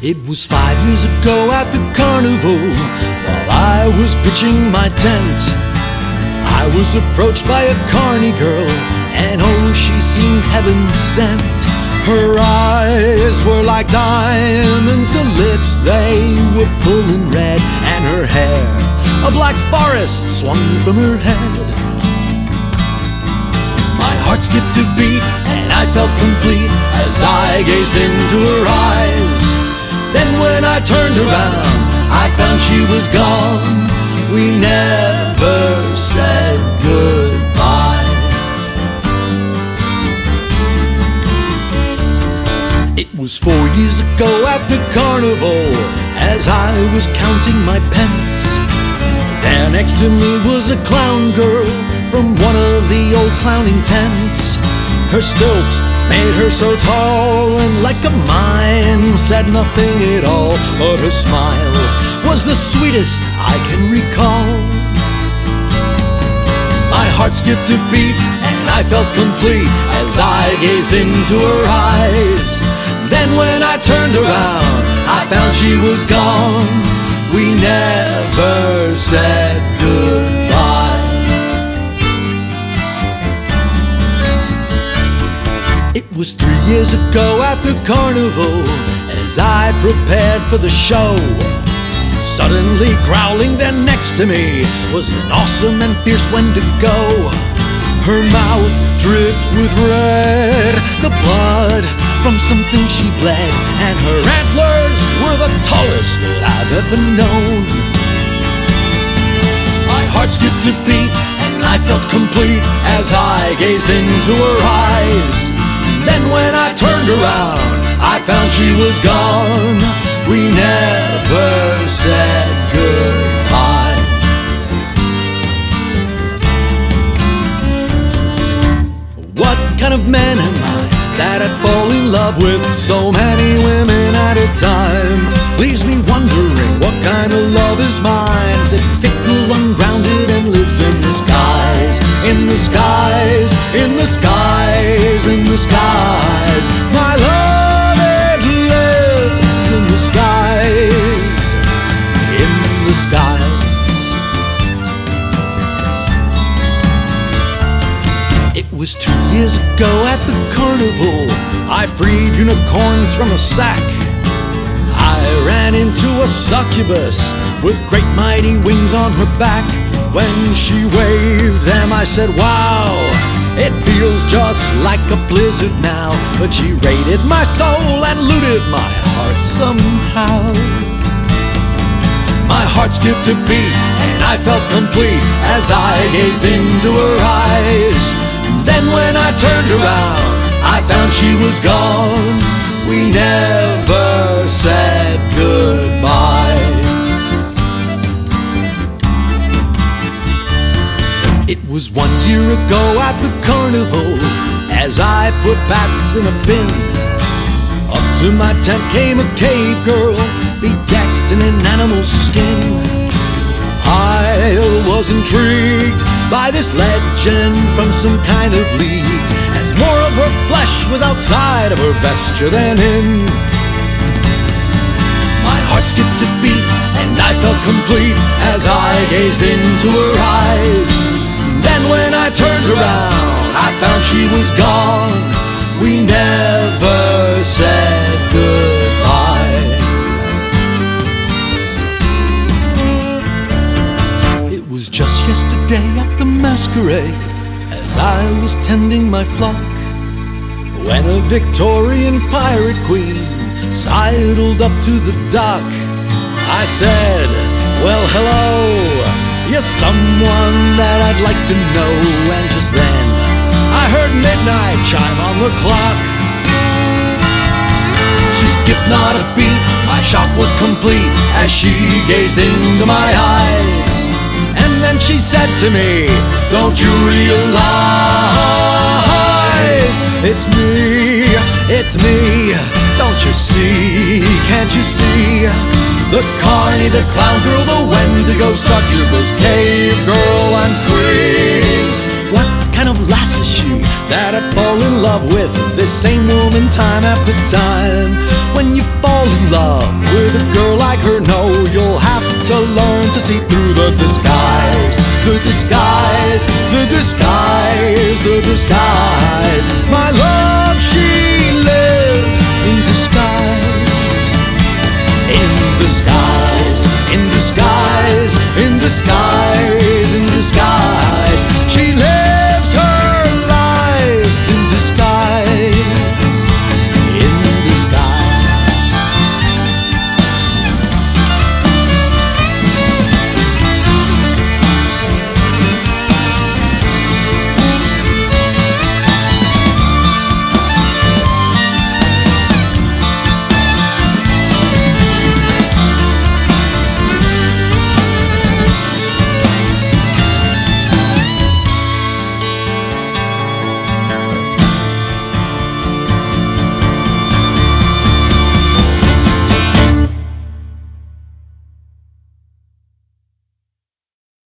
It was 5 years ago at the carnival, while I was pitching my tent. I was approached by a carny girl, and oh, she seemed heaven sent. Her eyes were like diamonds, her lips, they were full and red, and her hair, a black forest, swung from her head. My heart skipped a beat, and I felt complete as I gazed into her eyes. Then when I turned around, I found she was gone. We never said goodbye. It was 4 years ago at the carnival, as I was counting my pence. There next to me was a clown girl from one of the old clowning tents. Her stilts made her so tall, and like a mime said nothing at all. But her smile was the sweetest I can recall. My heart skipped a beat, and I felt complete as I gazed into her eyes. Then when I turned around, I found she was gone. We never said goodbye. It was 3 years ago at the carnival, as I prepared for the show. Suddenly growling there next to me was an awesome and fierce Wendigo. Her mouth dripped with red, the blood from something she bled, and her antlers were the tallest that I've ever known. My heart skipped a beat, and I felt complete as I gazed into her eyes. Then when I turned around, I found she was gone. We never said goodbye. What kind of man am I that I'd fall in love with so many women at a time? Leaves me wondering what kind of love is mine. Is it fickle, ungrounded, and lives in the skies? In the skies, in the skies, in the skies. My love, it lives in the skies, in the skies. It was 2 years ago at the carnival, I freed unicorns from a sack. I ran into a succubus with great mighty wings on her back. When she waved them, I said, wow, it feels just like a blizzard now. But she raided my soul and looted my heart somehow. My heart skipped a beat, and I felt complete as I gazed into her eyes. Then when I turned around, I found she was gone. We never said goodbye. It was 1 year ago at the carnival, as I put bats in a bin. Up to my tent came a cave girl, bedecked in an animal's skin. I was intrigued by this legend from some kind of league, as more of her flesh was outside of her vesture than in. My heart skipped a beat, and I felt complete as I gazed into her eyes. Then when I turned around, I found she was gone. We never said goodbye. It was just yesterday at the masquerade, as I was tending my flock, when a Victorian pirate queen sidled up to the dock. I said, well, hello, you're someone that I'd like to know. And just then I heard midnight chime on the clock. She skipped not a beat, my shock was complete as she gazed into my eyes. And then she said to me, don't you realize it's me, don't you see, can't you see? The carny, the clown girl, the Wendigo, succubus, cave girl, and queen. What kind of lass is she that I'd fall in love with this same woman time after time? When you fall in love with a girl like her, no, you'll have to learn to see through the disguise. The disguise, the disguise, the disguise. My love